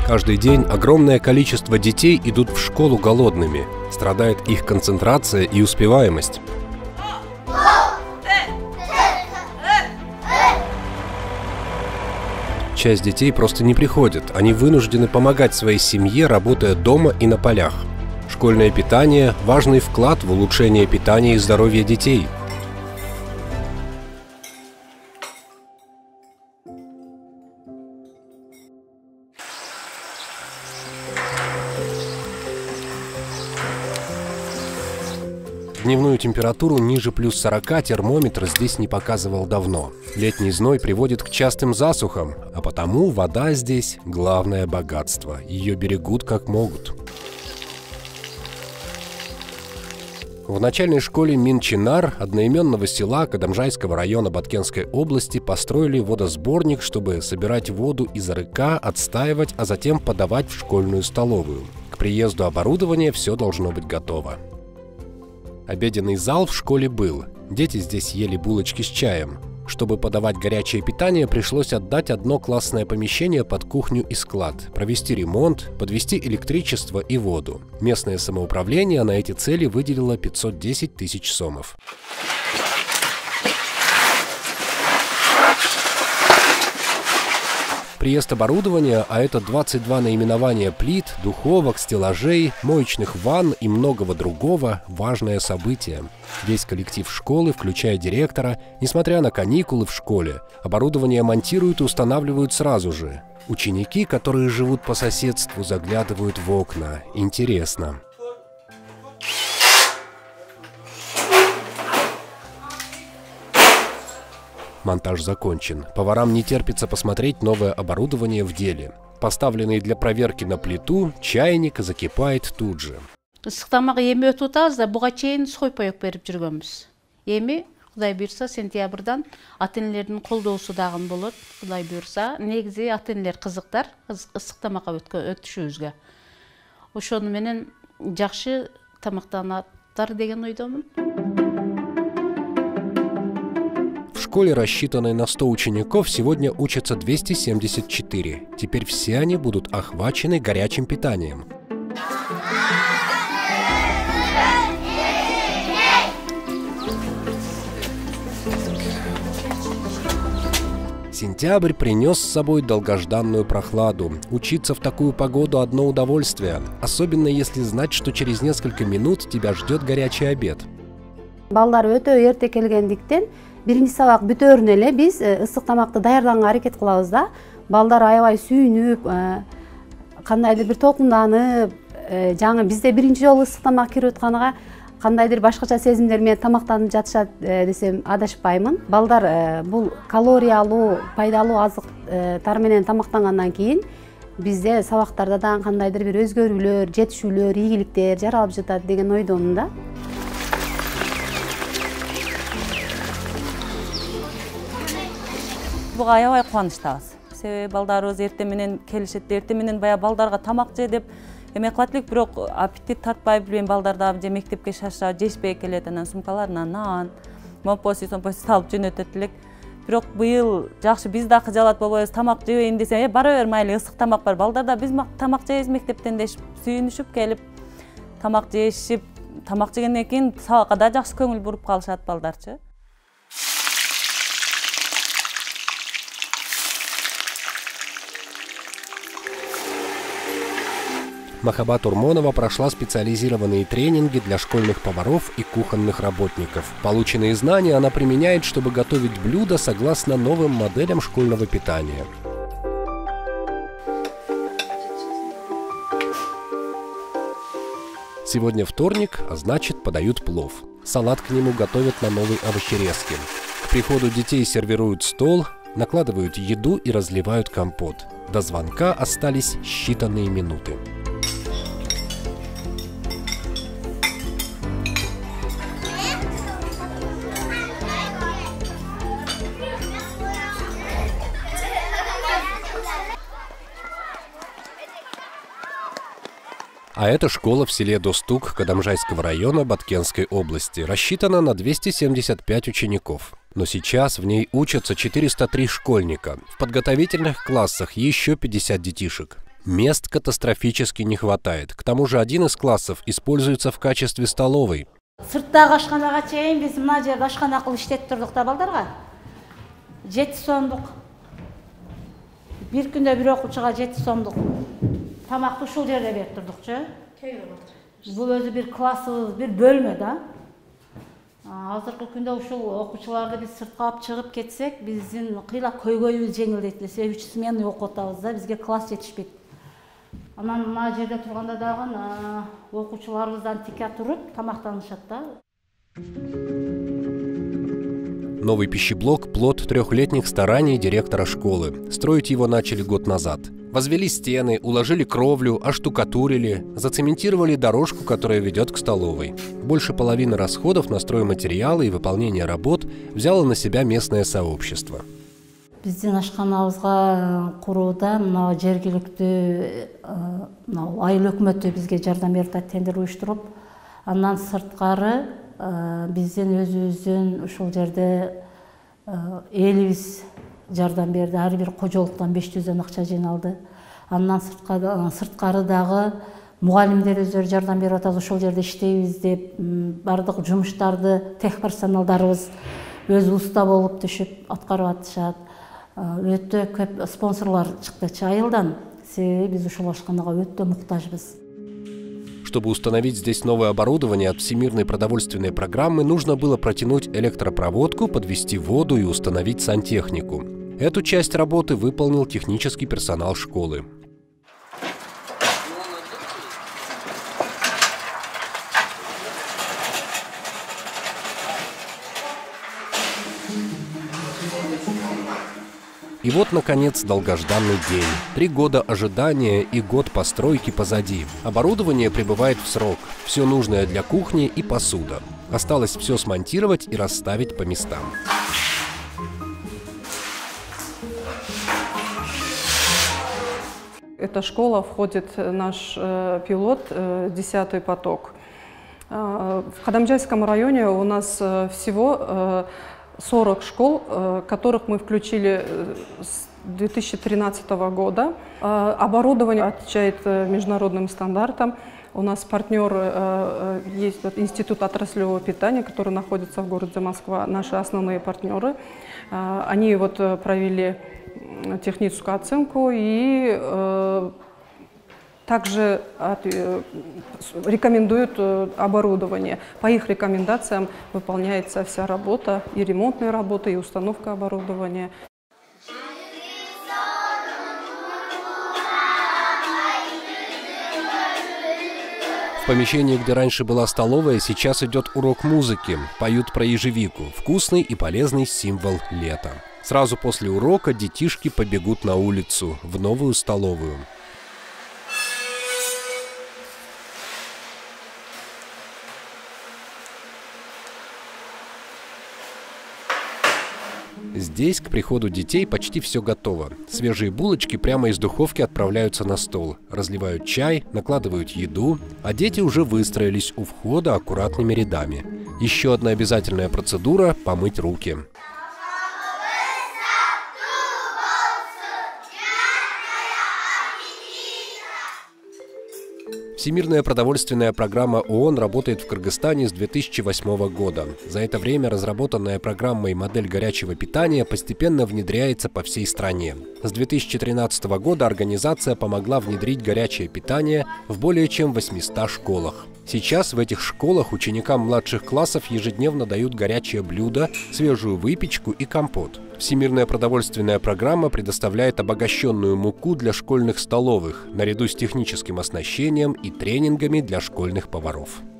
Каждый день огромное количество детей идут в школу голодными. Страдает их концентрация и успеваемость. Часть детей просто не приходит. Они вынуждены помогать своей семье, работая дома и на полях. Школьное питание – важный вклад в улучшение питания и здоровья детей. Дневную температуру ниже плюс 40 термометр здесь не показывал давно. Летний зной приводит к частым засухам, а потому вода здесь – главное богатство. Ее берегут как могут. В начальной школе Минчинар одноименного села Кадамжайского района Баткенской области построили водосборник, чтобы собирать воду из арыка, отстаивать, а затем подавать в школьную столовую. К приезду оборудования все должно быть готово. Обеденный зал в школе был. Дети здесь ели булочки с чаем. Чтобы подавать горячее питание, пришлось отдать одно классное помещение под кухню и склад, провести ремонт, подвести электричество и воду. Местное самоуправление на эти цели выделило 510 тысяч сомов. Приезд оборудования, а это 22 наименования плит, духовок, стеллажей, моечных ванн и многого другого – важное событие. Весь коллектив школы, включая директора, несмотря на каникулы в школе, оборудование монтируют и устанавливают сразу же. Ученики, которые живут по соседству, заглядывают в окна. Интересно. Монтаж закончен. Поварам не терпится посмотреть новое оборудование в деле. Поставленный для проверки на плиту, чайник закипает тут же. Ысыктамак эми өтүп атабыз да, буга чейин сой паек берип жүргөнбүз. Эми Кудай буйрса сентябрдан ата-энелердин колдоосу дагы болот. Кудай буйрса, негизи ата-энелер кызыктар ысык тамакка өтүшүбүзгө. Ошону менен жакшы тамактанаттар деген ойдомун. В школе, рассчитанной на 100 учеников, сегодня учатся 274. Теперь все они будут охвачены горячим питанием. Сентябрь принес с собой долгожданную прохладу. Учиться в такую погоду – одно удовольствие, особенно если знать, что через несколько минут тебя ждет горячий обед. Балдар өтө эрте келгендиктен биринчи сабак бүтөрүнө эле биз ысык тамакты даярданганга аракет кылабыз да. Балдар аябай сүйүнүп, кандайдыр бир толкунданып, жаңы бизде биринчи жолу ысык тамак кирип атканга кандайдыр башкача сезимдер менен тамактанып жатышат десем адашпаймын. Балдар бул калориялуу, пайдалуу азыктар менен тамактангандан кийин бизде сабактарда да кандайдыр бир өзгөрүүлөр, жетишүүлөр, ийгиликтер жаралып жатат деген ойдомун да. Буга аябай кубанычтабыз. Себеби балдарыбыз эртең менен келишет, эртең менен баягы балдарга тамак же деп эме кылат элек, бирок аппетит тартпай билбейм, балдар дагы же мектепке шаша жешпей келет, анан сумкаларына нан, момпоси салып жөнөтөт элек. Бирок быйыл жакшы биз дагы кыжалат болбойбуз, тамак жебейин десем, бара бер майли, ысык тамак бар. Балдарда биз тамак жейбиз мектептен дешип, сүйүнүшүп келип, тамак жешип, тамак жегенден кийин сабакка да жакшы көңүл буруп калышат балдарчы. Махабат Урмонова прошла специализированные тренинги для школьных поваров и кухонных работников. Полученные знания она применяет, чтобы готовить блюда согласно новым моделям школьного питания. Сегодня вторник, а значит, подают плов. Салат к нему готовят на новой овощерезке. К приходу детей сервируют стол, накладывают еду и разливают компот. До звонка остались считанные минуты. А это школа в селе Достук Кадамжайского района Баткенской области. Рассчитана на 275 учеников. Но сейчас в ней учатся 403 школьника. В подготовительных классах еще 50 детишек. Мест катастрофически не хватает. К тому же один из классов используется в качестве столовой. Сырттагы ашканага чейин биз мына жерде ашкана кылып иштетип турдук да балдарга. 7 сомдук. Бир күндө бир окуучуга 7 сомдук тамакты ушул жерде берип турдукчу. Бул өзү бир классыбыз, бир бөлмө да. Азыркы күндө ушул окуучуларды биз сыртка алып чыгып кетсек, биздин кыйла көйгөйүбүз жеңилдейт. Себеби 3 смена окуп атабыз да, бизге класс жетишпейт. Анан мына жерде турганда дагы окуучуларыбыздан тике туруп тамактанышат да. Новый пищеблок – плод трехлетних стараний директора школы. Строить его начали год назад. Возвели стены, уложили кровлю, оштукатурили, зацементировали дорожку, которая ведет к столовой. Больше половины расходов на стройматериалы и выполнение работ взяло на себя местное сообщество. Биздин ашканабызга курууда мына жергиликтүү айыл өкмөтү бизге жардам берди, тендер уюштуруп, андан сырткары биздин өзүбүздүн ушул жерде элибиз жардам берди. Ар бир кожолуктан 500 акча жыйналды. Андан сырткары дагы мугалимдер өздөрү жардам берип атат. Ушул жерде иштейбиз деп бардык жумуштарды техперсоналдарыбыз өзү уста болуп түшүп аткарып атышат. Өтө көп спонсорлор чыкты айылдан. Себеби биз ушул ашканага өтө муктажбыз. Чтобы установить здесь новое оборудование от Всемирной продовольственной программы, нужно было протянуть электропроводку, подвести воду и установить сантехнику. Эту часть работы выполнил технический персонал школы. И вот, наконец, долгожданный день. 3 года ожидания и год постройки позади. Оборудование прибывает в срок. Все нужное для кухни и посуда. Осталось все смонтировать и расставить по местам. Эта школа входит в наш пилот «10-й поток». В Кадамджайском районе у нас всего 40 школ, которых мы включили с 2013 года. Оборудование отвечает международным стандартам. У нас партнер есть Институт отраслевого питания, который находится в городе Москва. Наши основные партнеры. Они провели техническую оценку и также рекомендуют оборудование. По их рекомендациям выполняется вся работа, и ремонтная работа, и установка оборудования. В помещении, где раньше была столовая, сейчас идет урок музыки. Поют про ежевику – вкусный и полезный символ лета. Сразу после урока детишки побегут на улицу, в новую столовую. Здесь к приходу детей почти все готово. Свежие булочки прямо из духовки отправляются на стол. Разливают чай, накладывают еду, а дети уже выстроились у входа аккуратными рядами. Еще одна обязательная процедура – помыть руки. Всемирная продовольственная программа ООН работает в Кыргызстане с 2008 года. За это время разработанная программой модель горячего питания постепенно внедряется по всей стране. С 2013 года организация помогла внедрить горячее питание в более чем 800 школах. Сейчас в этих школах ученикам младших классов ежедневно дают горячее блюдо, свежую выпечку и компот. Всемирная продовольственная программа предоставляет обогащенную муку для школьных столовых, наряду с техническим оснащением и тренингами для школьных поваров.